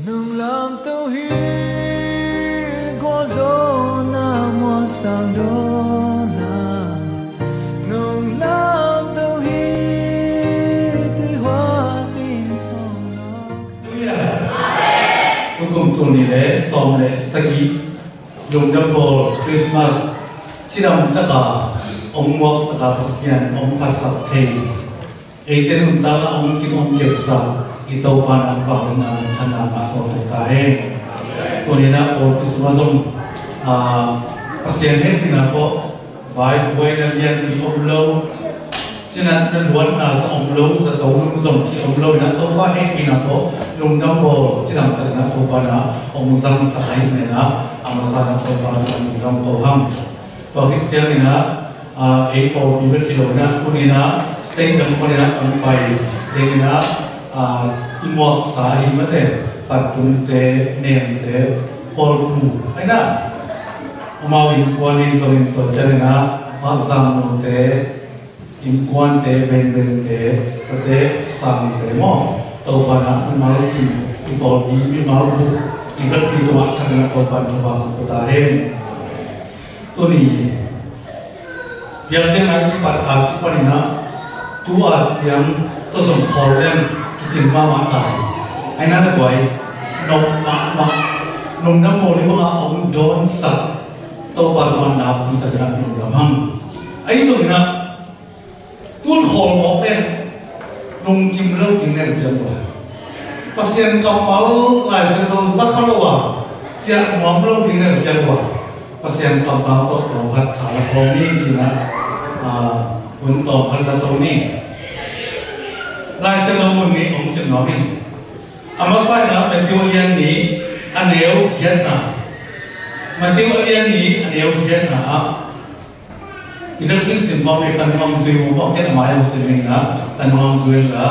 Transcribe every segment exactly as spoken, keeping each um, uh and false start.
nung làm tao hi qua gió na mua sang đó na nung làm tao hi tươi hoa tình hồng tôi cùng tuần này lễ xóm lễ sagi dùng đâm bò Christmas chỉ làm tất cả ông mua sạc pasian ông phát sạc thề ấy tên ông ta là ông chỉ ông kẹp sạc ít tàu pan ăn vàng nên ăn chăn ăn mà tôi thấy ta hay tôi nên là ông Christmas ông pasian hết thì nào có vài buổi là liên bị ông lâu cho nên nên muốn là ông lâu sẽ tàu ông dùng khi ông lâu là tôi qua hết thì nào có dùng đâm bò chỉ làm tất cả tàu pan là ông răng sạc hay này là ông sao là tàu pan ông răng tàu hăng và khi chơi này là ấy có bị mất kilo na tôi nên là stay trong con này là ông phải để là imot sa hi mất thế patung te nem te hol pu ấy na mà in quan đi rồi in tổ chơi na mà giang một te in quan te bên bên te te sang te mo tàu pan là in malu kim in bol bi in malu bu in vật bi tu ăn thằng là tàu pan cho bạn của ta hen tôi ni việc thế này chúng bạn à chúng bạn na tu à xem tôi dùng khẩu lên cái chuyện mà mà ta anh nói là vậy nông mà mà nông năm mồ thì mà ông đón sập tôi bạn bạn nào cũng ta ra nông làm hăng ấy rồi na tuôn khẩu một lên nông kim lâu kim này chơi qua pasien kamal lại sẽ đâu rất khó đâu à xem nhóm lâu kim này chơi qua pasien kamal tôi tôi phát thảo khẩu ní chỉ là huấn tổ phát là tôi ní lại sẽ đâu muốn ní ông xem nói đi ama sai na mà tiêu liên ní anh nếu khiết na mà tiêu liên ní anh nếu khiết na ít nhất nhữngสิ่งของในการมองดูว่าแค่ไหนมันสิ่งนี้นะการมองดูlà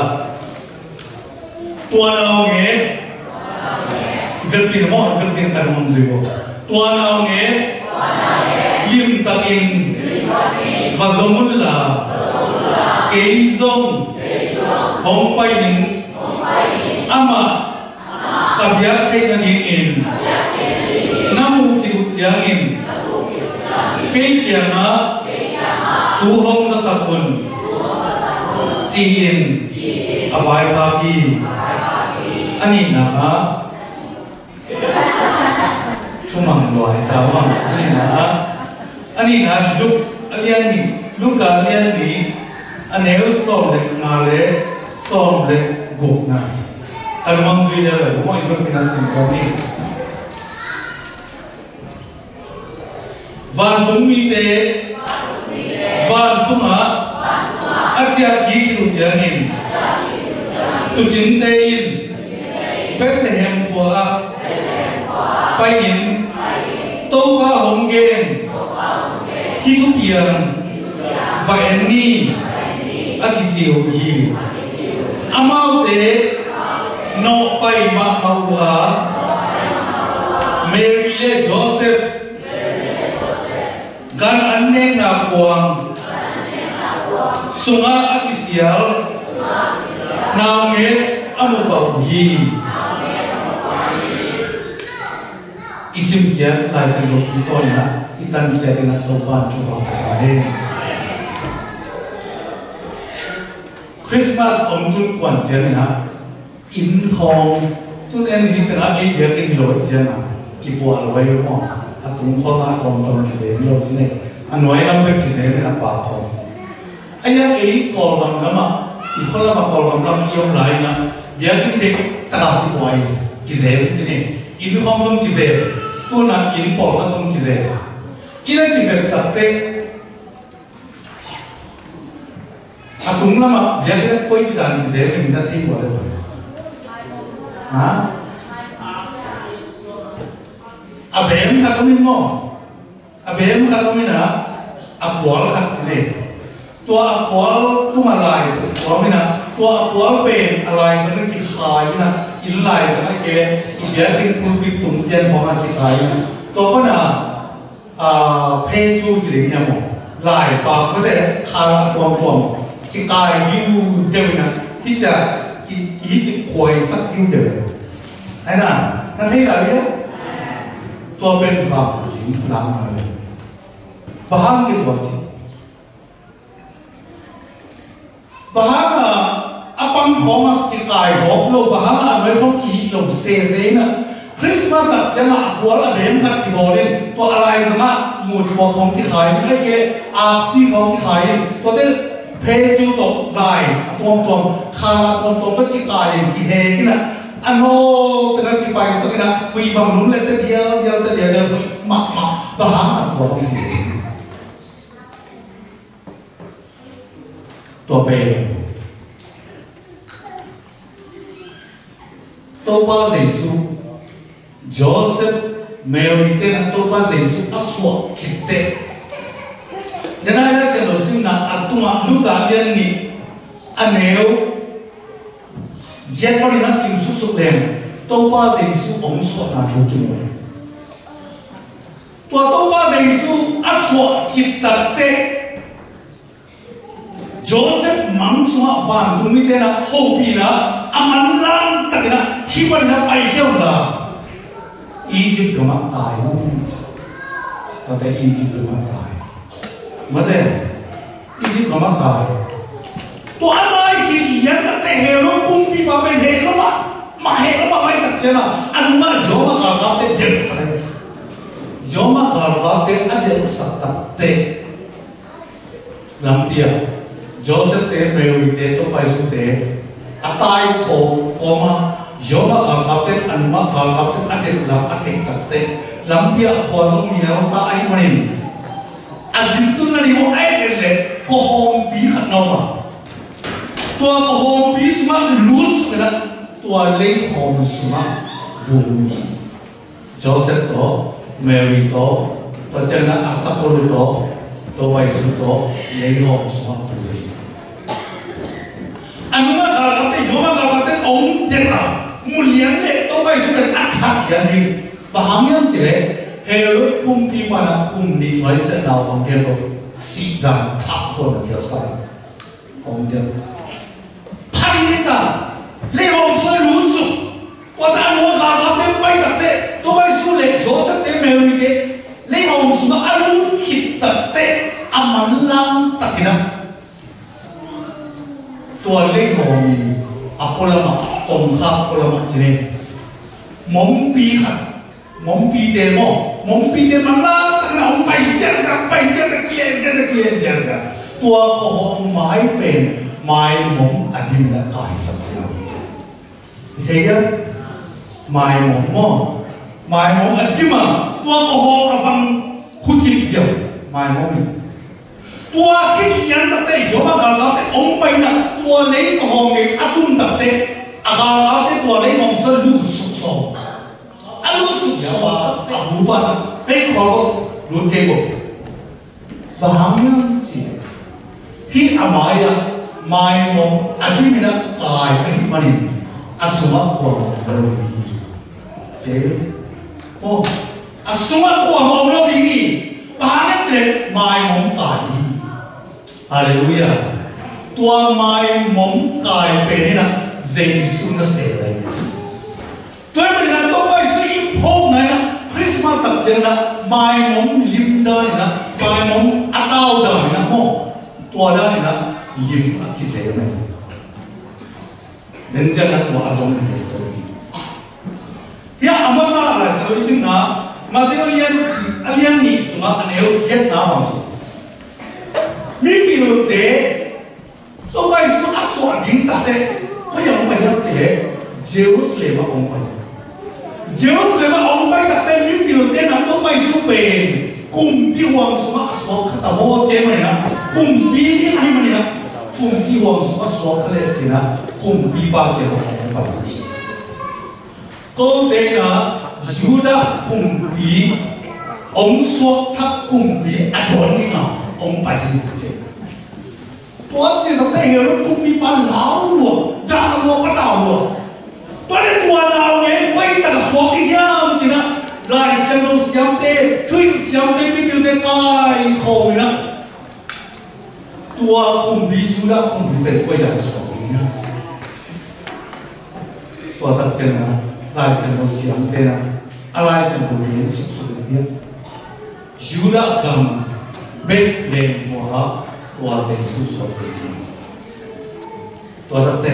ตัวเราเงี้ยอีกเรื่องมั่งอีกเรื่องการมองดูตัวเราเงี้ยลิมตะกินฟาซมุลลาเกยซงหงไปยินอามาตับยักษ์เทนันยินน้ำมูคิวเจียงินเกยเกียงะทูหงสักคนจีนอวัยคาฟีอันนี้นะชุ่มมันลอยแต่ว่าอันนี้นะอันนี้นะลูกอันนี้นี่ลูกการเลี้ยงนี่อันนี้ส่งเด็กมาเลยส่งเด็กกุกนะแต่บางทีเนี่ยผมว่าอีกคนเป็นสิ่งของนี้วันตุ้มมีเตวันตุ้มอ่ะอาเซียกี่คิวเจนินตุจินเตยินเบลเลมหัวไปยินโตว่าหงเกนที่ทุกอย่างไฟนี่อากิจิโอฮีอามาเตโนไปมาเอาวะเมริเลโจเซฟกันอันเนนักวางสุงาอากิเซียลนาเมอามุบาฮีอิสิมเกียลายสิโลกุตอนนะอิตันเจริญตัวบ้านจุฬาภาเฮคริสต์มาสอมจุนกวนเจริญนะอินฮองตุนเอ็นฮิตนะเอ็นเดียกินฮิโลเจริญนะกิบัวลอยอยู่มั้งอะตุงข้อมาตอนตอนกิเซนโลจิเนอันไว้ลำเป็นกิเซนนะปากของไอ้ยังเอ๋กอลกันนะมาอีกคนละมากอลกันนะมียมไหลนะเดียกินเด็กตาที่ป่วยกิเซนจิเนอินฮองลงกิเซนตัวนั้นอินปอลก็ต้องกิเซนอินกิเซนตัดเตะอะตุงละมาเดียกินป่วยจิตานกิเซนไม่มีหน้าที่ว่าเลยฮะอาเบมขัดมินโมอาเบมขัดมินนะอาปวลขัดจิเนตัวอาปวลตัวอะไรตัวมินนะตัวอาปวลเป็นอะไรสักกี่ขายนะอินไลสักกี่เลยอีเดียกินปุ่นปิดตุ่มเย็นพอมากี่ขายนะตัวก็น่ะอ่าเพจจูจิเนียโมลายปากก็ได้ขาตัวตัวกี่กายยูเดวินะที่จะกี่กี่จะคอยสักยูเดวิ anh à nó thấy là biết tôi bên vào những làm mà lên bahang cái tuổi gì bahang à apang không cái cài hộp lô bahang à mấy không kỳ lô xe xe nè Christmas tập sẽ là của là đến khát cái bò lên tôi lại rằng á một bộ không cái khai cái cái áp xí không cái khai tôi đến phê chiếu tổ lại tuồng tuồng khá tuồng tuồng bất kỳ cài cái hệ cái nè anh hô từ cái bài sau cái nè quỳ bằng đúng lên tới dia dia tới dia dia mặc mặc bahang là tôi không cái gì tôi về tôi bao Giêsu Joseph Mary tên tôi bao Giêsu aswa kite nên ai đã xem được xin là anh tung anh lúc đó liên nhị anh nếu yết bao nhiêu nó xin súc súc lên tôi bao Giêsu ông swa là chủ kinh người tôi tôi bao Giêsu aswa kite Joseph Mang Suan van tumi tên là hopi là aman lang tất cả khi mà nó bay theo là Egypt cái mặt tài luôn, có thể Egypt cái mặt tài, mà thế Egypt cái mặt tài, tôi ăn ai khi nhận tất cả hệ thống công ty và bên hệ thống mà mà hệ thống mà bay tất cả là anh mà gió mà cả cả tên đẹp sai, gió mà cả cả tên anh đẹp sắc tất tên, làm gì Joseph tên Mary tên tôi bay xuống tên, anh tay cổ cổ mà gió mà cả cả tên anh mà cả cả tên anh đẹp làm anh thấy tất tên, làm gì hoa giống như là ta ai mà nên, anh xin tôi nói đi một ai đến lệ, có hòm bí khát nào mà, tôi có hòm bí suma lút cái đó, tôi lấy hòm suma lút, Joseph đó, Mary đó, tôi chẳng là Asapolo đó, tôi bay xuống đó lấy hòm suma lút. Anh mà cả cả tên gió mà cả cả tên ông đẹp à, một liền lệ tôi bay xuống đến ăn thằng vậy đi, và hàng nhân chỉ lệ, hệ lúc cùng đi mà là cùng đi nói sẽ nào ông đẹp đâu, xịt đàn tháp hồn là kiểu sao, ông đẹp, phải đi ta, lấy hòm suma lút xuống, và ta nói cả cả tên bay đặt tên, tôi bay xuống lệ gió sẽ tên mèo như thế, lấy hòm suma ăn luôn thịt đặt tên, ăn mắm lang đặt cái nào. Tôi lấy hòm gì, apolama, ông khác apolama chứ này, mông pi khát, mông pi tên mò, mông pi tên mà lá, tất cả ông bay xe ra, bay xe ra, kia xe ra, kia xe ra, tôi có hòm mái bền, mái mông anh đi là cái sắp xếp, thấy chưa? Mái mông mò, mái mông anh đi mà, tôi có hòm là phăng hút chích diệu, mái mông mình. Tôi khi nhận tập thể gió mà cả cả ông bay na tôi lấy cái hòm này áp dụng tập thể à cả cả tôi lấy hòm sơn lú sụp sổ à lú sụp sổ à lú ba na đấy khó có lú kê bộ và hàng nhân chỉ khi à mai à mai mong à đi mình à cài cái gì mà đi à suma của đâu đi chế ô à suma của mong đâu đi và hàng nhân chỉ mai mong cài Hallelujah. Tua mai mong cài bên này Giêsu nó sẽ đây. Tôi mình là tôi bây giờ im phong này na Christmas tập trên na mai mong lim đó này na mai mong atao đó này na mo tua đó này na lim ở cái gì này. Nên chân là tua azong này tôi. Ya amasa là sao isim na mà tiếng Alien Alien ni suma anh hiểu hết nào không? Mimi lo te, tôi bay xuống ác xoa dính ta thế, có gì ông bay làm thế? Jerusalem mà ông bay, Jerusalem mà ông bay ta thế, Mimi lo te nằm tôi bay xuống bể, cùng đi hoàng xuống ác xoa khát tao mua chế mà nè, cùng đi đi ai mà nè, cùng đi hoàng xuống ác xoa khát lệ chế nè, cùng đi ba cái ông bay được. Câu thế là Judah cùng đi, ông xoa thắt cùng đi, Adon đi nào. Ông bay đi một chế, tôi chỉ thấy hiểu nó cũng bị ban lão luôn, đã luôn bắt đầu luôn, tôi lên tuần nào nhé, quay ta xóa cái nhám chỉ na, lại xem đâu xem thế, thuê xem thế biết điều thế cái khổ nữa, tôi cũng bị chú đã cũng bị bên quay lại xóa cái nhám, tôi thật sự là lai sen bo siam te na alai sen bo ni su su ni Juda kam bet le mo ha wa Jesus so te to da te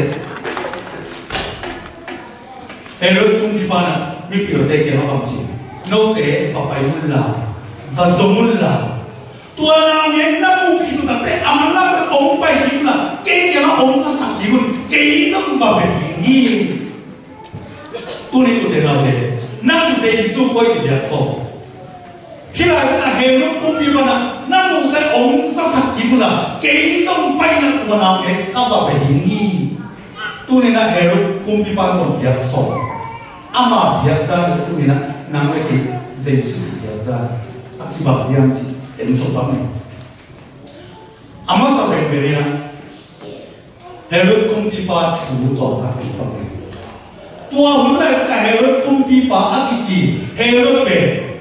Herod kum di pana mi pi ro te ke no kam chi no te fa pai mun la va zomun la tua na miền nam u khi ta te amala ta ông pai ki la ke ke na ông sa sa ki gun ke isam va be ni tu ni ko te na te na se su ko ti ya so khi lại ta Herod kum di pana na mu te ông sa sa ki gun la ke isam pai na tua na ke ka va be ni tu ni na Herod kum di pana ko ya so ama biar ta tu ni na nang le ki Jesus biar ta akibat yang ti en so pa ni ama sa be be ni na Herod kum di pa chu to ta ki pa ni tua hun lai ta Herod kum di pa akichi Herod be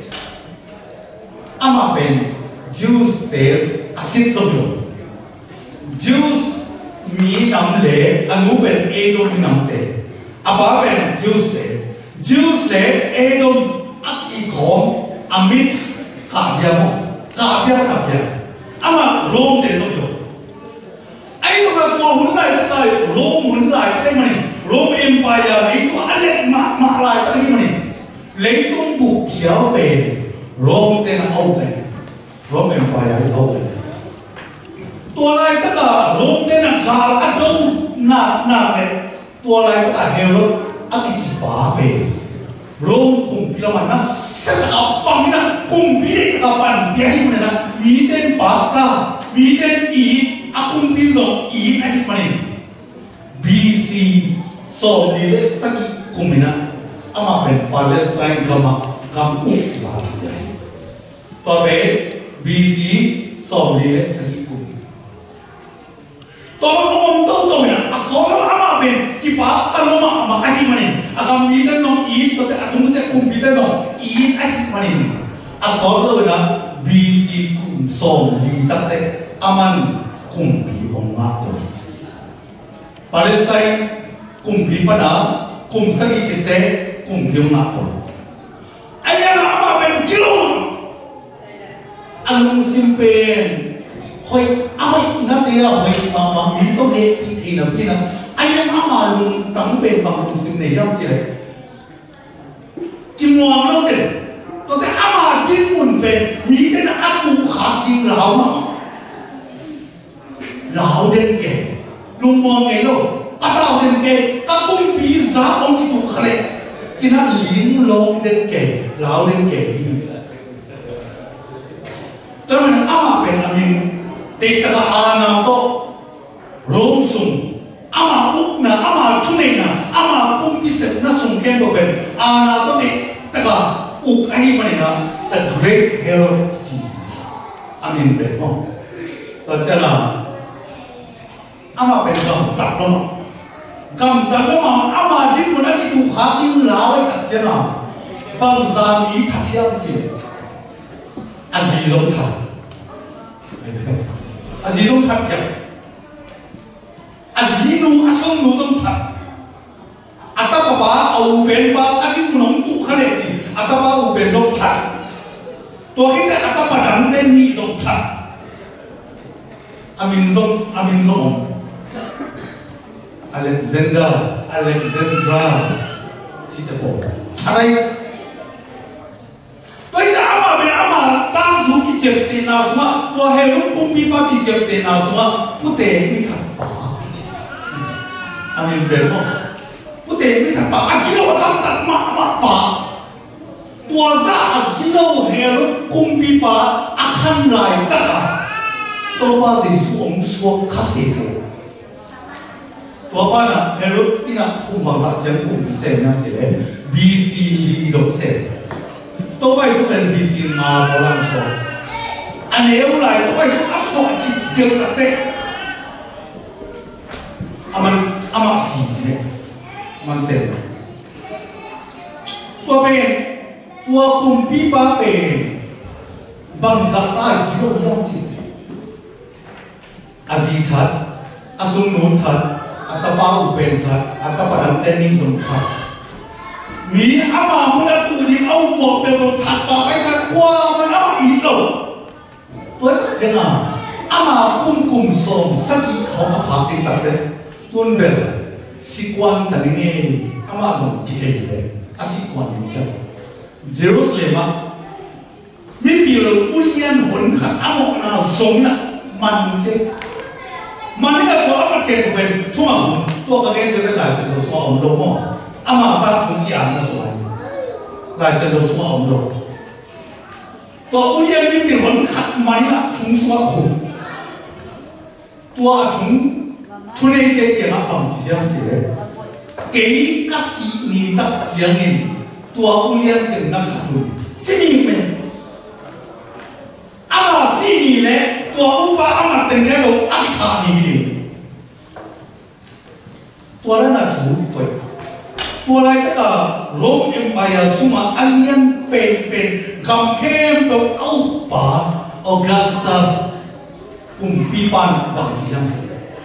ama ben Jews te asit to lo Jews mi nam le anu ben edom mi nam te aba ben Jews te Jews le Edom aki kom amix ka dia mo ka dia ka dia ama Rome de lo ai lo ba ko hun lai ta kai Rome hun lai ta mani Rome empire ai to ale ma ma lai ta ni mani le tung bu xiao be Rome te na au be Rome empire ai au be to lai ta ka Rome te na ka adom na na le to lai ta ka Herod aki ci ba be Rome kum pilama na sa ka pamina kum bile ka pan biahi na mi ten pa ta mi ten i akum pilo i ani mane B C so dile saki kumina ama ben Palestine kama kam u sa ki to be B C so dile saki kumina to mo to to mina asol ama ben ki pa taloma ama ani mane agam midan no i to te atum se kum midan no i ani mane asol lo na B C kum som li tate aman kum bi onga to Palestine kum bi pada kum sagi chite kum bi onga to ayana ama ben kilo al simpen hoi ahoi na te ya hoi ma ma mi to he pi thi na pi na ayam ama lung tang pe bang lung sim ne yam chi le kim wang lo de to te ama tin mun pe mi te na atu kha tin lao ma lao den ke lung mo nge lo atao den ke ka kum pi za ong ki tu khale china lim long den ke lao den ke hi to man ama pe amin te ta ana to rom sum ama uk na ama thune na ama kumpi se na sum ken bo ben ana to ne taka uk ai mane na the great hero amin be no to chala ama ben gam tak no gam tak no ama din mo na ki tu kha tin lawai tak chena bang za mi thathiam chi azilom tha azilom tha kya azinu asong nu dom tha atapa ba au ben ba katin nong tu khale chi atapa u ben dom tha to kita atapa dang ten ni dom tha amin dom amin dom Alexander Alexandra chi ta po tharai to ja ama ben ama tang thu ki chep te na suma to he lu kum pi ba ki chep te na suma pute mi tha pa amin bermo pute mi tha pa akilo tam tat ma ma pa tua za akilo hero kumpi pa akhan lai ta to pa jesu om so khase so to pa na hero ina kum ba sa chen kum se nyam che le B C li do se to ba su ben B C ma ba lan so ane eu lai to ba su aso ki de ta te aman ama si ne man se tua ben tua kumpi pa ben bang za ta kilo yong chi azi that asung no that atapa u ben that atapa dam ten ni dum that mi ama muna tu di au mo pero thapa ai ka kwa man ama i lo tôi thật xem à ama kum kum som saki khao apa tin tak de tun bel sikwan tani nge ama zong ki thei le asikwan ni cha Jerusalem a mi pi lo ulian hon khat amo na zong na man che man ni ko ama ke ko ben thuma to ka gen de la se lo so om lo mo ama ta thu ki an na so ai la se lo so om loตัวอุเลียนนี่เป็นคนขัดไม้ละถุงสวะขุมตัวถุงทุเรศเกี่ยวกับปั๊มจีนจีเลยเกี่ยกับสีนี้ตัดเสียงเองตัวอุเลียนเป็นนักขัดทุนที่นี่เป็นอามาสีนี้เลยตัวอุปาอามาเป็นแค่เราอธิษฐานนี้เองตัวนั้นน่ะถูกตัวตัวอะไรก็ตามโรมเอ็มไพร์สุมาอันยันเป็นเป็นคำเข้มแบบเอาป่าออกัสตัสปุ่มปีปันบางสิ่งสิ่ง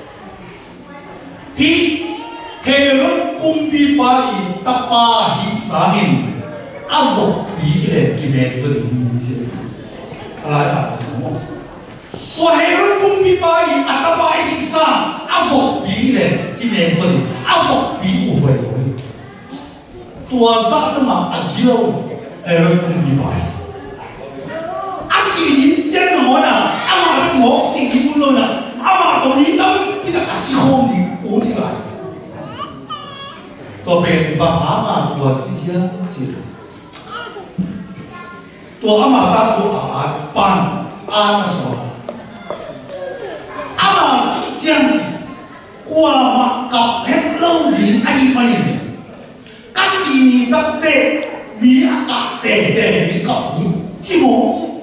ที่เฮโรดปุ่มปีปาอีตาปาหิสาหินอาฟกปีเลยกิเมสุดที่นี่อะไรอ่ะสมมติตัวเฮโรดปุ่มปีปาอีตาปาหิสาอาฟกปีเลยกิเมสุดอาฟกปีอุบัยสุดตัวซักมาอักโลเอรคุมบีบายอาศิลิเจนหนอนะอามาหมอกสิ่งที่บุญโลนะอามาตรงนี้ต้องพิจารณาสิโฮมดีโอ้ที่ไรตัวเป็นบาอามาตัวจีเทียนจีตัวอามาตาตัวอาปันอามาสอนอามาสิเจียนกว่ามากับเฮปโลดีไอ้มันนี่กัสนีตัดเตมีอากาศเตะเตะมีกับนี่จิโม่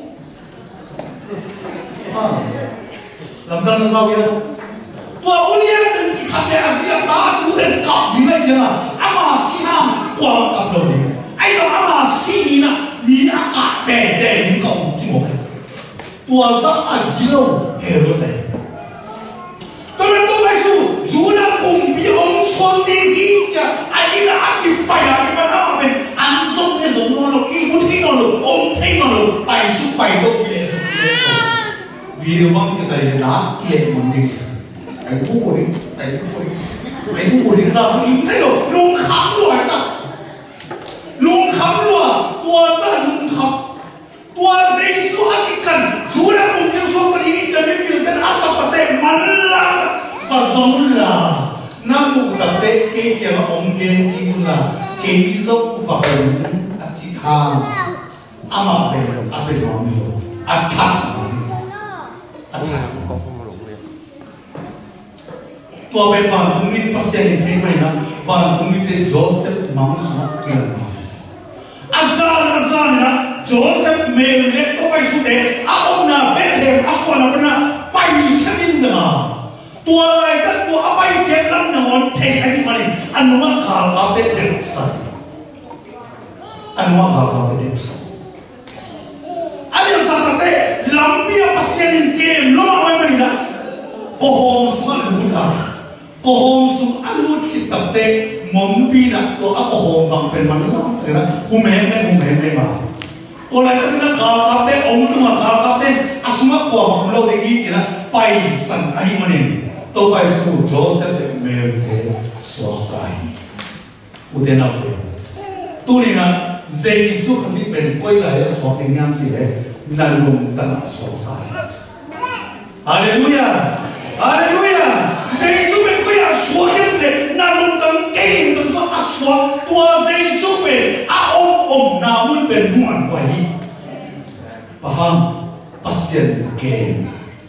ลำดับนั้นสาวยังตัวอุเลียนถึงที่ทำในอาเซียนตาดูเด่นกับยังไงใช่ไหมอามาซีน้ำกว่ากับเราเนี่ยไอ้ตัวอามาซีนี่นะมีอากาศเตะเตะมีกับจิโม่ตัวสักอากิโลเฮโรเลยตัวนั้นตัวไปสู้สู้นักกุมปีองค์ส่วนดีนี่จ้ะไอ้น่ะอากิไปอากิมันเอาเป็นอันส่งในส่งนรกอีกุที่นรกองค์ที่นรกไปสู้ไปก็กิเลสกิเลสวิดีโอบางทีใส่หนักกิเลสมันนี่ไอ้ผู้คนนี้ไอ้ผู้คนนี้ไอ้ผู้คนนี้จะทำอีกไม่หรอกลุงขับด้วยจ้ะลุงขับด้วยตัวซะลุงขับตัวเสียสู้อากิกันสู้นักกุมยังส่งตอนนี้จะไม่มีแต่อาสับแต่มันละฟาซงละน้ำมุกตัดเตะเกี่ยวกับองค์เกณฑ์ที่คุณละเกี่ยวกับฝักเป็นอธิษฐานอามาเป็นอาเป็นน้องมิโลอัฐังอัฐังตัวเป็นวันพรุ่งนี้ปัสยานิเทไหมนะวันพรุ่งนี้เป็นโจเซฟมังสวิรัติอาจารย์อาจารย์นะโจเซฟเมลเล็กตัวไปสุดเด็ดอาอมนาเบลเลมอาสวานาเป็นนะไปเช่นนั้นตัวอะไรตั้งตัวเอาไปเช็ดลำหนึ่งวันเทไอ้มันนี่อันนู้นข่าวข่าวเด็ดเด็ดสันอันนู้นข่าวข่าวเด็ดเด็ดสันอันนี้สัตว์เตะลำเบียปัสยานิเกมล้มเอาไว้มันนี่นะโกหกสุอันรู้ท่าโกหกสุอันรู้คิดตัดเตะมอมปีนะตัวอัโกหกฟังเป็นมันนะแต่นะหูแม่ไม่หูแม่ไม่มาตัวอะไรตั้งแต่ข่าวข่าวเตะองค์ตัวข่าวข่าวเตะอาสมะกว่ามันเราได้ยินใช่ไหมไปสันไอ้มันนี่ตัวไปสู่โจเซฟเมริเกสวาไกอุเทนาเตตัวนี้นะเจสุขที่เป็นก้อยไหลสวาเป็นงามจีเลยนั่นลุงตั้งสวาสายฮาเลลูยาฮาเลลูยาเจสุเป็นก้อยไหลสวาเข้มเลยนั่นลุงตั้งเก่งตั้งสวาสวาตัวเจสุเป็นอาอมอมนามุนเป็นม้วนไว้ปะฮัมปัสยันเก่ง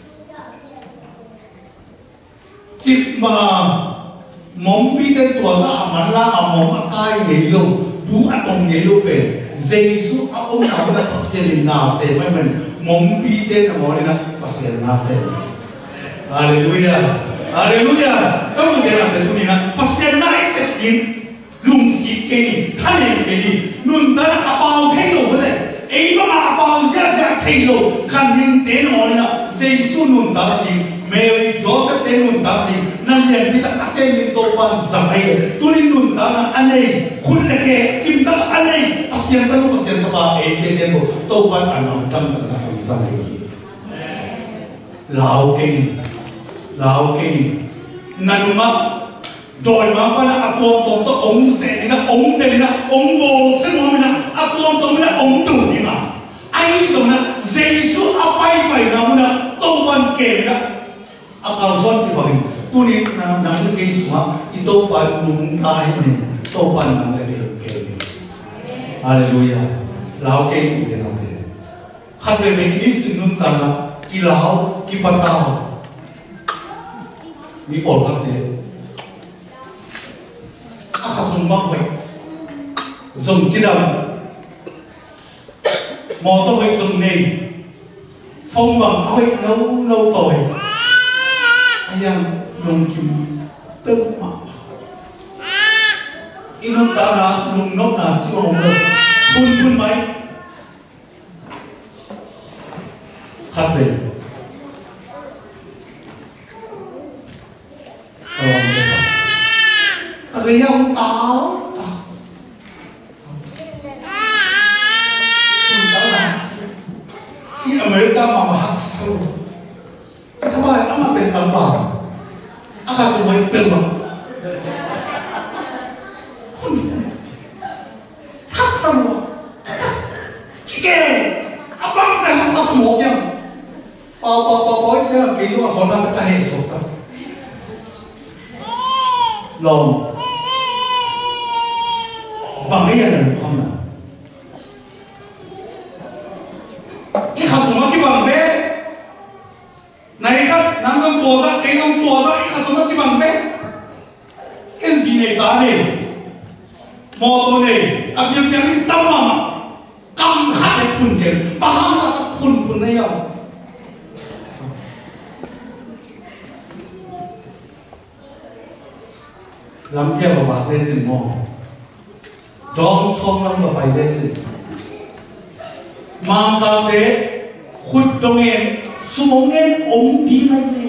จิตมามองปีเตตัวซะมันละอามองอากายเยโลดูอัตองเยโลเป็นเจสุอาอมนาบุนะปัสยานินาเซไม่มันมองปีเตนะมองนี่นะปัสยานาเซฮาเลลูยาฮาเลลูยาต้องเรียนอะไรตรงนี้นะปัสยานาเอเซกินลุงสิเกนี่ท่านเองเกนี่นุ่นตาอาเปาเทโลก็ได้ไอ้บ้าอาเปาเสียเสียเทโลคันหินเตนมองนี่นะเจสุนุ่นตาดีเมรีโจเซฟเตนุนตาดีนั่นเรียนพิทักษ์ sen ni to pan zamai tunin nun ta na anei khun le ke kim ta anei pasien ta nu pasien ta ba e te te bo to pan anam tam ta na fa zamai lao ke lao ke nanuma doi ma pa na atom tom to ong se ni na ong te ni na ong bo se mo mi na atom tom na ong tu ni na ai zo na jesu apai pai na mu na to pan ke na akal son ti ba tu ni na na ke swa i to pan nung tai ni to pan na le ke ni hallelujah lao ke ni te na te khat le me ni sin nun ta na ki lao ki pata mi por khat te akasung bang hoy zong chidam mò to hoy zong nei phong bằng hoy nấu nấu tỏi ayang nung kim tơ ma inom ta na nung nốc na chi ong lo phun phun mai khát về người ông táo táo làm khi Amerika mà mà học sâu cái thằng này nó màเป็นตำบากอาการสมัยเป็นแบบทักสมองชิเก้อาบังแต่ทักสมองยังปอปอปอปอไอ้เจ้าเกี่ยวกับสอนนักแต่เหตุสุดท้ายลองบางอย่างนั้นคำนั้นอีข้าสมมติที่บางเว่ไหนครับน้ำกันตัวซะเก่งกันตัวซะอีข้าสมมติที่บางเว่เก่งสีในตาเนี่ยมอตัวเนี่ยกับยังยังนี่ตั้มมากำขาดให้คุณเก่งบางครั้งก็คุณคุณได้ยังลำเทียบกับว่าเล่นสิมองจอมชมลำกับไปเล่นสิมังกรเดขุดตรงเงินสมองเงินอมดีไม่เลย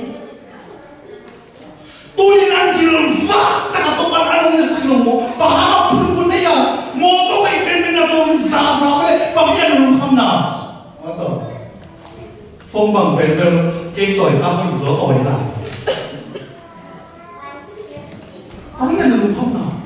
ตัวนี้นั่งกินฟ้าแต่ก็ต้องการอะไรเนี่ยสักหน่อยบางครั้งคุณคุณได้ยังโมตัวไอ้เป็นเป็นอะไรมันซาซาเลยบางอย่างมันคำหนาว่าต่อฟงบังเป็นเป็นเก่งต่อยซาคนสวยต่อยนะบางอย่างมันคำหนา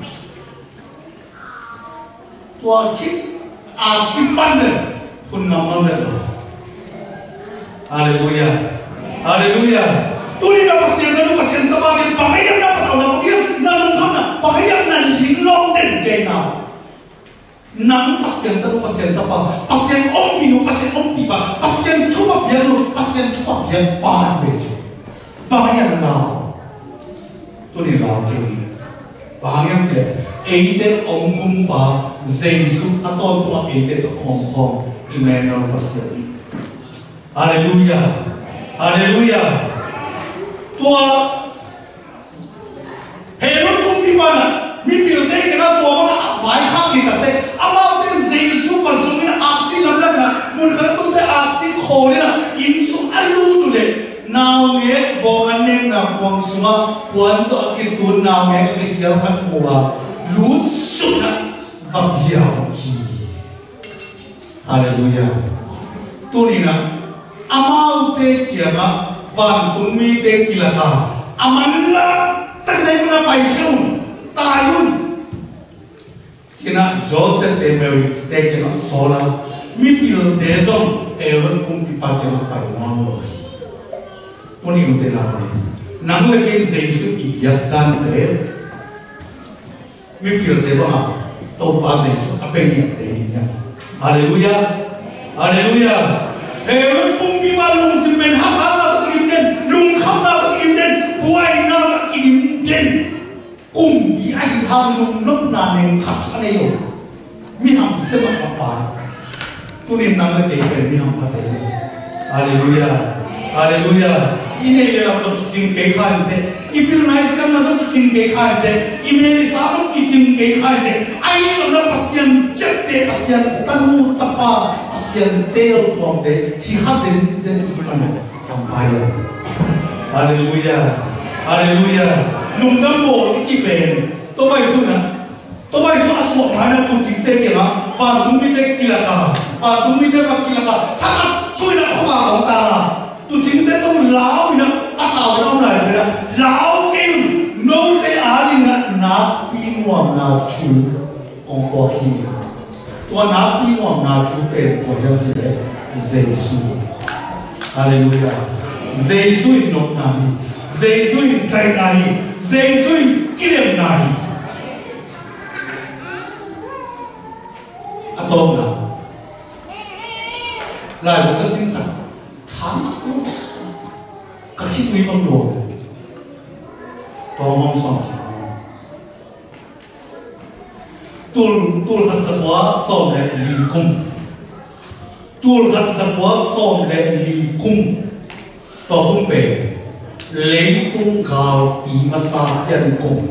ตัวคิดอาคิดปั้นเนี่ยคุณนำมันเลยฮาเลลูยาฮาเลลูยาตัวนี้เราเสียงกันเราเสียงตะบากินบางอย่างเราประตูเราเกี่ยงนั่นคำนะบางอย่างนั่นหินลงเด่นเก่งนะนั่งพัศยันตะเราพัศยันตะบาพัศยันอมปีนุพัศยันอมปีบาพัศยันชั่วเบียนุพัศยันชั่วเบียนปานเวจบางอย่างเราตัวนี้เราเก่งบางอย่างเจ้เอเดองคุมปาเจสุอัตอนตัวเอเดตัวองคองอิเมนอลพัศยันฮาเลลูยาฮาเลลูยาตัวเฮรุคุมพิบานะมีพิลเตกันนะตัวมันอ่ะฝ่ายข้ากินแต่อามาเต็มเจสุกันสุกินะอักษิณนั่นแหละนะมุนกันตุ้งแต่อักษิณโคเนี่ยนะอินสุอัลลูตุเลยนาวเงี้ยบอกอันนี้นะกวางสุมาปวนตัวกินตัวนาวเงี้ยก็กิสเดียวขัดหัวรู้สุดนะฟังเบียร์กีฮาเลลูยาตัวนี้นะอามาเตเกียร์นะฟังตุนมีเตกิลกาอามันละตั้งแต่มันไปเที่ยวตายยุ่งที่น่ะโจเซฟเอเมริกเตกินะโซลามีพิลเดซอนเอวันคุมพิพากินะไปนอนเลยตัวนี้รู้เท่าไหร่นั่งเล่นเกมเซซุอีกยักกันเตะมีพิลเดบ้าตัวป้าเซซุอับเป็นยังเตะเนี่ยฮาเลลูยาฮาเลลูยาเฮ้ยปุ่มพิบาลลุงสิเป็นฮักฮักนาตะกิมเด่นลุงคำนาตะกิมเด่นป่วยนาตะกิมเด่นกุมบีไอทางลุงนกนาเนงขัดอะไรอยู่มีหำเสมอปาตัวนี้นั่งเล่นเกมเป็นมีหำพัดเลยฮาเลลูยาฮาเลลูยาอินเดียเราต้องกินเกย์ข้าวเตะอีพิลไนส์กันเราต้องกินเกย์ข้าวเตะอีเมริสาต้องกินเกย์ข้าวเตะไอ้เราเราพัศยันเจ็บเตะพัศยันตันมูตะปาพัศยันเตลตัวเตะที่ข้าเซนเซนที่มันทำไปฮาเลลูยาฮาเลลูยา lùng đâm bộ cái chi bền tôi bay xuống nè tôi bay xuống asuak mana tu chính thế kia mà và tung mi thế kia là cả và tung mi thế và kia là cả thằng chui nó không vào ông ta tu chính thế không lão nè ta tạo cái ông này là lão kêu nô thế á đi nè nát pi muam nát chu ông qua khi tua nát pi muam nát chu bền của em gì đấy Jesus Hallelujah Jesus nộp này Jesus thay này Jesus kiềm này atom nào lại một cái sinh vật thắng các khi tùy bằng đồ to mong xong tul tul khát sắc quá xong lại lì cung tul khát sắc quá xong lại lì cung to cung bể lấy tung gạo bí masa tiền cung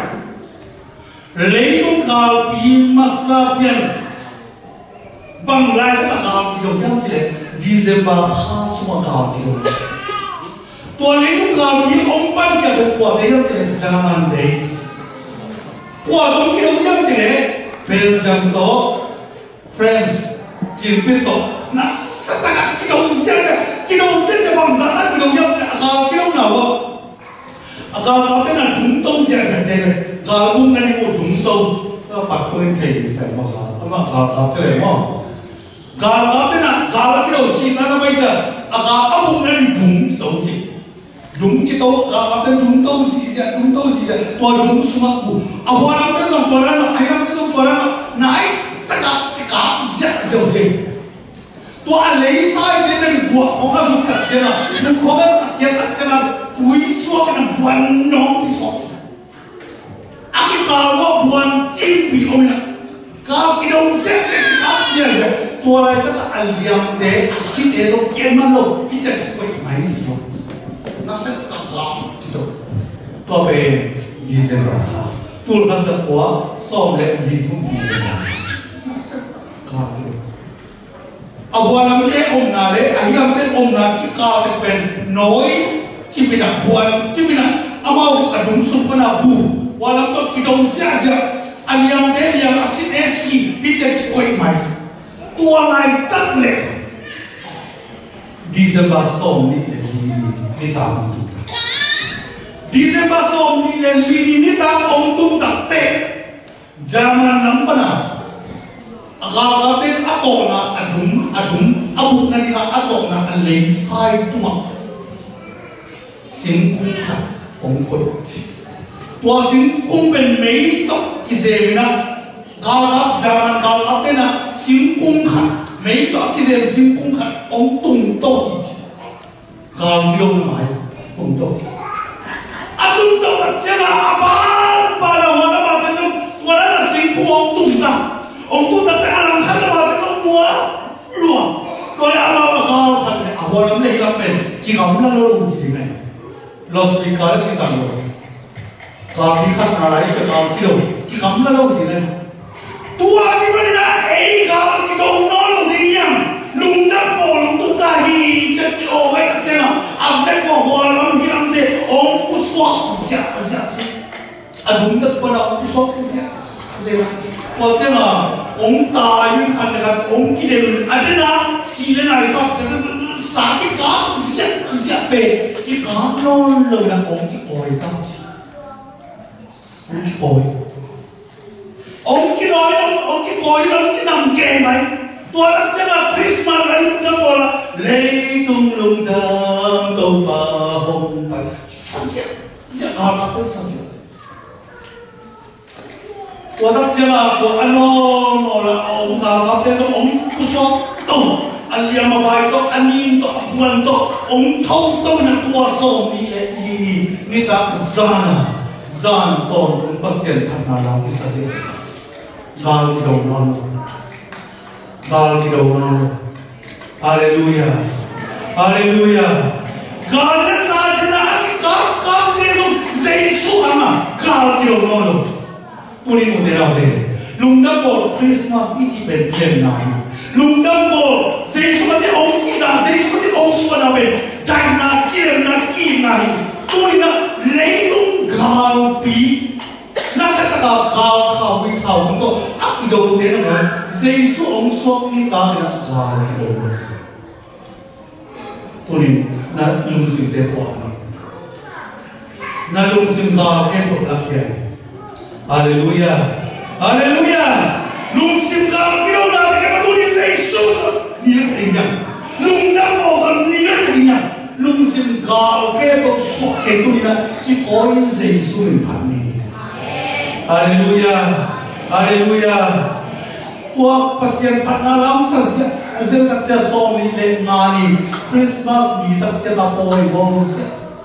lấy tung gạo bí masa tiền bằng lại tất cả gạo kilo yang chỉ là December khá suma gạo kilo tua lấy tung gạo bí ông ban kia được quả đấy yang chỉ là German đấy quả đông kilo yang chỉ là Belgium đó France Chiến Tuyết đó nó tất cả kilo xem kilo xem bằng giá tất kilo yang chỉ là gạo kilo nào không gạo gạo tên là đúng tông xem xem xem gạo đúng cái này một đúng tông nó bắt tôi thấy xem mà gạo mà gạo gạo thế này mà gạo gạo thế nào gạo là cái đầu xí nó bây giờ à gạo áp dụng lên đúng cái đầu gì đúng cái đầu gạo gạo tên đúng đầu xí ra đúng đầu xí ra tôi đúng suốt bù à hoa làm cái dòng tôi làm mà ai làm cái dòng tôi làm mà nãy tất cả cái gạo dễ dầu gì tôi lấy sai cái nên của không có dùng thật chứ nào dùng không có thật chứ thật chứ nào quý suốt cái nào buồn nóng bị suốt à cái gạo nó buồn chim bị ôm nè gạo cái đầu dễ cái gạo dễ dễ tua lại tất cả liam để xịt để nó kiên man đâu ít nhất cũng phải mấy gì nó sẽ tập gạo gitu tua về đi xem ra tua khăn giật quá xong lại đi cũng đi xem ra nó sẽ tập gạo à qua làm cái ông nào đấy anh làm cái ông nào cái cao cái bên nói chỉ biết là buồn chỉ biết là amau ở đúng xung quanh là bù qua làm cái cái đầu xa xa anh làm thế làm xịt để xịt ít nhất cũng phải mấy tua lại tất lệ December som ni lili ni ta ông tung ta December som ni lili ni ta ông tung ta te zaman lắm pa na agagatin ato na adum adum abuk na nila ato na alay sai tumak singkung ka ông koyot tua singkung ben may tok kizemi na gagap zaman gagatin na sinh cung khẩn mấy tọa cái gì sinh cung khẩn ông tung tô gào kêu mày tung tô à tung tô là thế là ba ba đầu mà nó bảo cái gì qua đó là sinh cung ông tung ta ông tung ta tại làm khăn là bảo cái gì mua luôn rồi là mà mà gào khẩn à bao lắm này lắm này chỉ không nó luôn gì này lo suy cái cái gì rồi gào cái khăn nào đấy cho gào kêu chỉ không nó luôn gì này tua cái vấn đề là ấy gạo cái đầu nó là gì nhỉ lùng đắp bộ lùng tung ta hi chết cái ô vậy tất nhiên là à vét bộ hoa lắm hi lắm thế ông cứ xoạc xẹt xẹt chứ à đúng tất nhiên là ông cứ xoạc xẹt xẹt có thế là ông ta những khăn khăn ông kia đều à thế nào xí lên này xong cái sáng cái cá xẹt xẹt về cái cá nó lời là ông cái còi ta ông cái còi ông kia nói ông ông kia coi ông kia nằm kề mày tôi đã xem là Christmas là lúc đó bảo là lấy tung lung thơm tàu bà hồng bạch sao sẽ sẽ còn là tôi sao sẽ tôi đã xem là tôi anh nó là ông nào gặp thế xong ông cứ xót tông anh liam mà bài to anh nhìn to buồn to ông thâu to là tua sông đi lệ đi đi đi ta zana zan ton cũng bớt tiền anh nào làm cái sao sẽ gạo cái đầu non gạo cái đầu non Hallelujah Hallelujah gạo nó sao thế nào cái gạo gạo thế rồi Jesus ama gạo cái đầu non rồi tôi đi một thế nào thế lùng đâm bộ Christmas ít chỉ bên trên này lùng đâm bộ Jesus có thể ông sĩ đàn Jesus có thể ông Suan nào bên đại na kia na kia này tôi là lấy tung gạo đâu thế nào Giêsu ông xuống đi ta là cả cái đâu tôi nên là lung sinh tế quả này là lung sinh cả cái bộ lạc kia Hallelujah Hallelujah lung sinh cả cái đâu là cái mà tôi nên Giêsu đi là cái gì lung đã bỏ còn đi là cái gì lung sinh cả cái bộ suốt cái tôi nên là cái coi Giêsu mình phản này Hallelujah Hallelujah tua pasien patna lam sa zel tak cha som ni le ngani Christmas ni tak cha ta poi bom se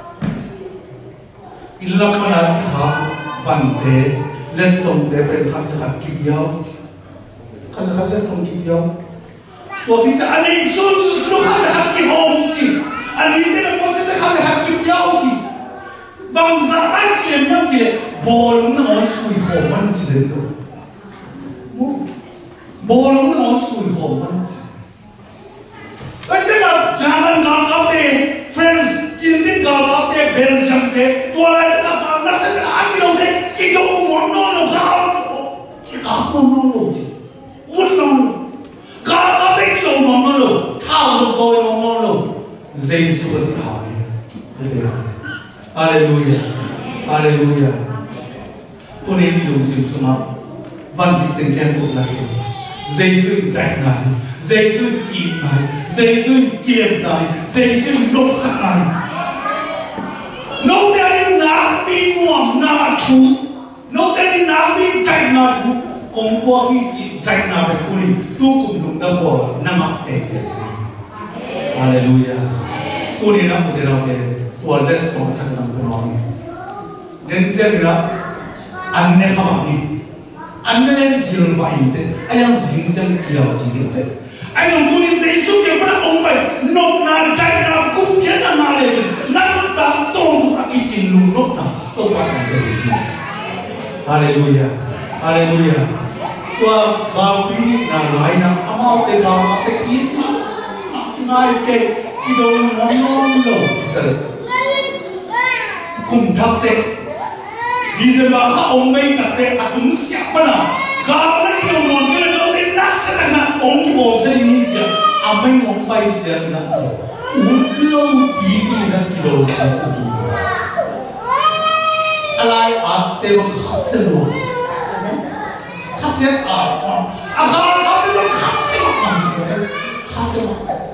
ilam mana kha van te le som te pen khat khat ki yaw khat khat le som ki yaw tua ti cha ani sun sun khat khat ki hom ti ani te le mo se te khat khat ki yaw ti bang za tai ki le nyam ti le bolung na on sui ho man chi de mo bolong nó ngon sủi hổm hơn ấy chứ là zaman gặp gặp thế friends kiến thức gặp gặp thế bên trong thế tua lại tất cả nó sẽ là ăn cái đâu thế cái đâu món nó nó gạo cái gạo món nó lộ gì uất nó gạo gặp thế cái đâu món nó lộ thao được tôi món nó lộ Giêsu có gì hảo này Hallelujah Hallelujah tôi nên đi đúng sự số máu văn kịch tình khen cuộc là Giêsu chạy này, Giêsu kịp này, Giêsu kiềm này, Giêsu đốt sẵn này. Nấu ta đi nát bị nguồn nát thú, nấu ta đi nát bị chạy nát thú. Còn qua khi chị chạy nát về cô đi, tôi cũng đúng đã bỏ nằm mặc tệ tệ. Hallelujah. Tôi đi nằm một thế nào thế, tôi lên sống chắc nằm cái nói. Đến giờ nữa, anh này không mặc đi. Anh nên hiểu vậy thế, anh đang dính chân kiểu gì thế? Anh đang cố đi Giêsu kiểu mà ông phải nộp na đại na cũng kiến là mà lên, na nó ta tôn cái chuyện lùng nộp na tôn bạn này được. Hallelujah, Hallelujah. Qua vào bí mật là lại na, amau te vào te kiến na, ngay cái cái đồ ngon ngon đồ thế. Cùng thắc te. Di zaman ông bay tak te atum siapa na? Kalau nak kita orang kita nak te nasi tak na ông ki bos ni je. Amai ông bay je na je. Ulau ini na kita orang. Alai ate bang khasel lo. Khasel ah. Agar ate bang khasel ah. Khasel.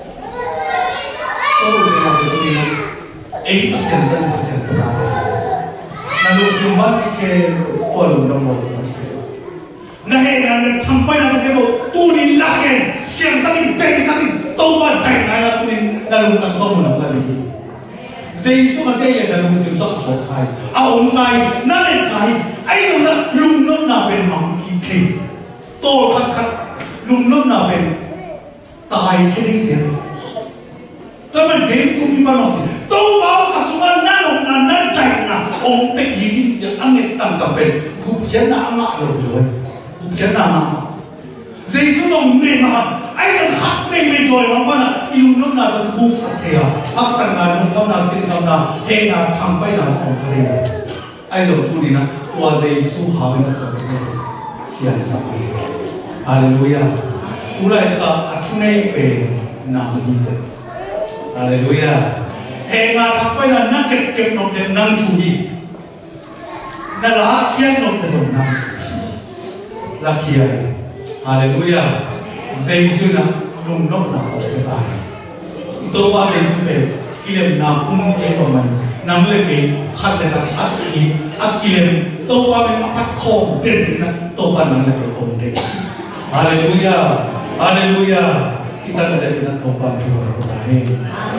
Oh, dia dia. eight percent ten percent tu lah. Lalu semua kita tolong dong mau. Nahai nahai sampai nanti kita tu ni lahir siang sakit pagi sakit tobat dah nahai tu ni dalam tak semua nak lagi. Giêsu kata ia dalam semua sok sai, awam sai, nahai sai, ayo nak lum lum nak ben mang kita, tol kat kat lum lum nak ben tai kita siapa. Tapi dia tu ni mana sih? Tahu bahawa kasukan nanok nanan cai na, om pek gigit siapa angin tam tam ben, gupian na amak loh, gupian na amak. Giêsu dong ni mah, ayam hak ni ni doi mana ilmu nak nak buk sakya, aksan na nung kam na sin kam na, he na sampai na om kali. Ayam tu ni na, tua Giêsu hawi na tu ni siang sampai. Hallelujah. Tulai tu atunai pe nam itu. Hallelujah. Hei ngah sampai na nak ket ket nom dem nang cuhi. Na lah kian nom dem nang cuhi. Lah kiai. Hallelujah. Giêsu na lum nom na ở cái tai. Itu apa Giêsu pe kilem na pun ke paman. Nam lagi khat le khat akili akilem. Tu apa men apat khom den na. Tu apa nam lagi om den. Hallelujah. Hallelujah. Kita menjadi nak topan juara bersaing.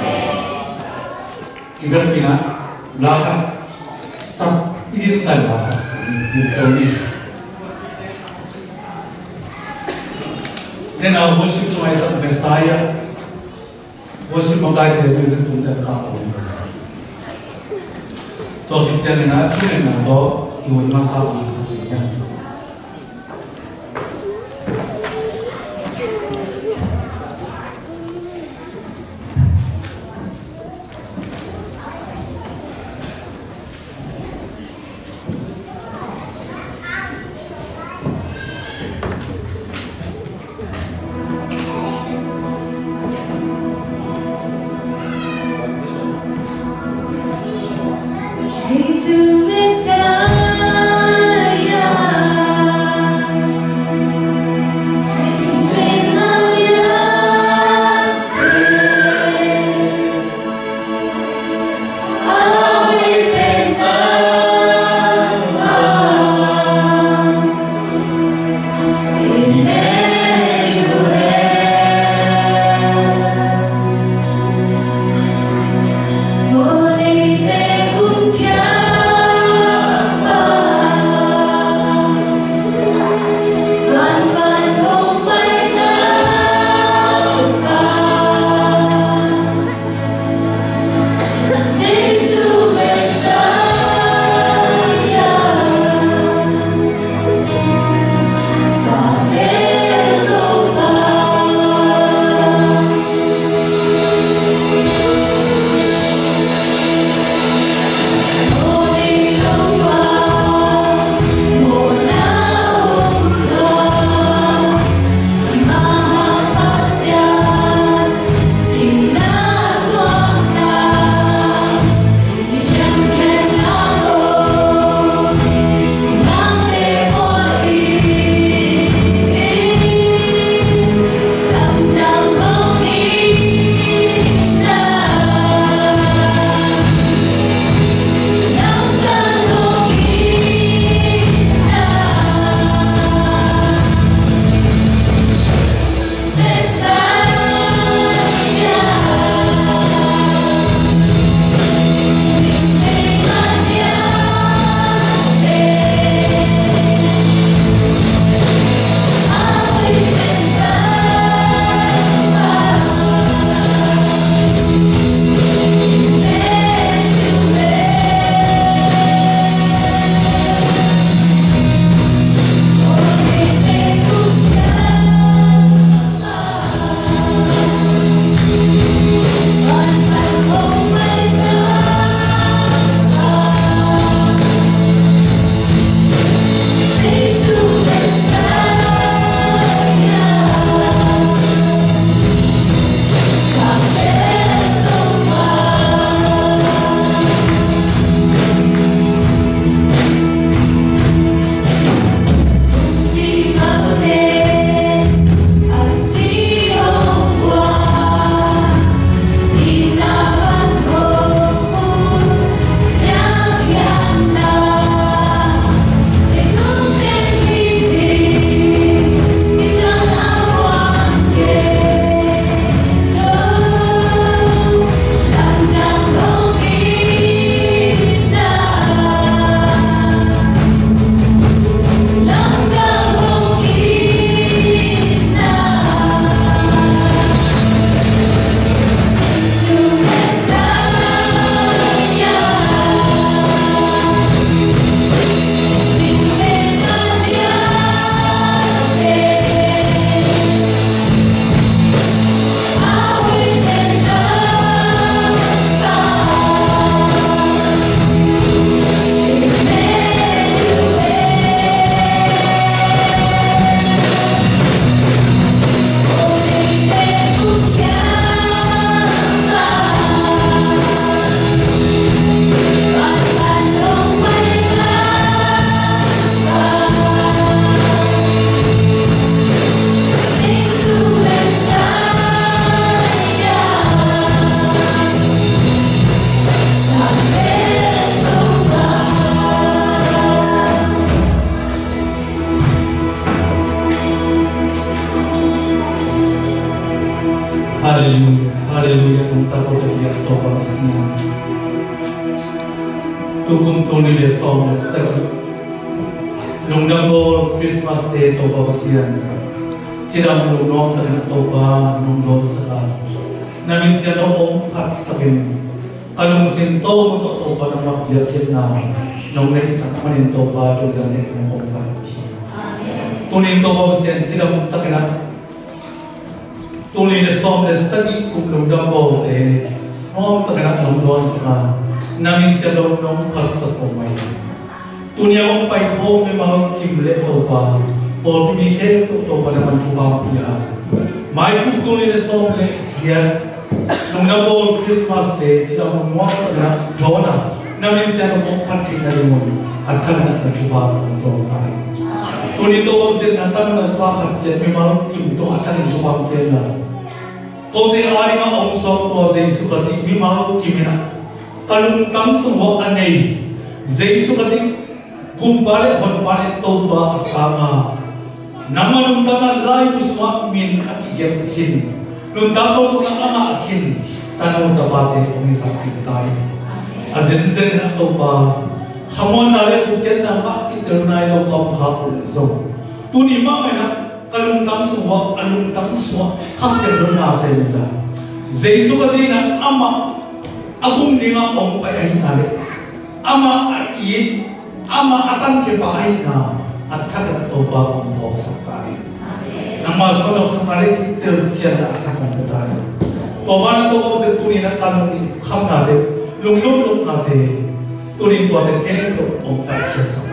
Ikan pina belakang sab ini saya belakang di tahun ini. Dan aku worship semua itu Messiah, worship mengai dari itu tentang kamu. Tuh kita ni nak kita nak do iwan masalah masalahnya. Hallelujah, Hallelujah. Nung tako tabiyak to pamasnya. Tukum tuni le som le sagi. Nung nangol Christmas Day to pamasyan. Cidam nung nong takin to pa nung don saka. Namin siya noong pat sakin. Anong sinto mo to to pa nang magbiyak na. Nung naisak manin to pa nung danik ng kumpat. Tunin to pamasyan. Cidam takin na. Tuli le som le sagi kum nung dambol eh om taganak nung don saka namin siya nung nung kalsa po may tuni akong pai ko may mga kimle to pa o pimike to to pa naman tubang piya may kum tuli le som le hiyan nung dambol Christmas Day sila mong mga taganak dona namin siya nung pati na rin at taganak na tubang to tayo tuni to kong siya nantan na nagpakat siya may mga kim to at taganak tubang piya na Kau tidak ada orang sok tua Yesus kasih memang kimena. Kalau tang semua aneh, Yesus kasih kumpale kumpale toba sama. Nama nuntana lai usma min akiget hin. Nuntapo tu nak ama hin. Tanu tabate ongi sakit tay. Azen zen nak toba. Hamon nale kujen nama kita nai lo kau kau lezo. Tu ni mana? Kalung tang semua, alung tang semua, hasil benar saya muda. Yesus kasih ama, agung dengan om payah nale, ama ayi, ama atan kepahin na, atak nak toba om bok sakai. Nama sekolah sakai kita cian atak om betai. Toba na toba setuni na kalung ni kam nade, lung lung lung nade, tuni tua teken tu om payah sakai.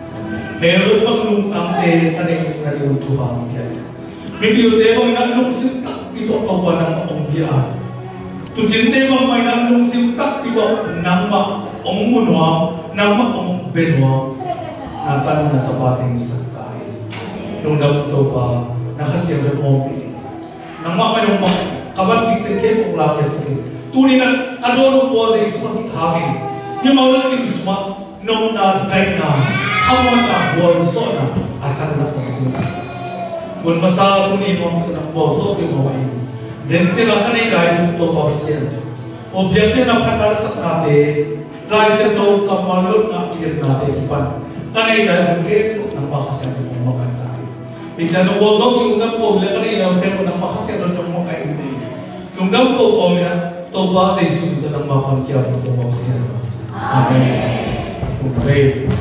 Meron pang nung ante kaneng kaneng tubang dia. Mimpi udah bang nak nung sintak itu tawa nang ong dia. Tu cinta bang may nak nung sintak itu nama ong munwa, nama ong benwa. Natan na tapating sakay. Nung nabutoba nakasiyang ng opi. Nang makanong mga kaban kiktikin kong lakya sakit. Tunin na adoro po sa iso kasi hangin. Yung mga laking suma nung na day na kawan na buwan so na akan na kumisa. Kung masa tunin mo ang boso di mo ay. Then sila kanay dahil ito pabasyan. Objekte na pagkalasak natin, dahil sa ito kamalot na kilit natin supan. Kanay dahil kito ng pakasyan ng mga tayo. Ika nung boso kung nang po, kanay dahil kito ng pakasyan ng mga hindi. Kung nang po po, ito ba sa isunod ng mga pagkiyap ng pabasyan. Amen. Pray.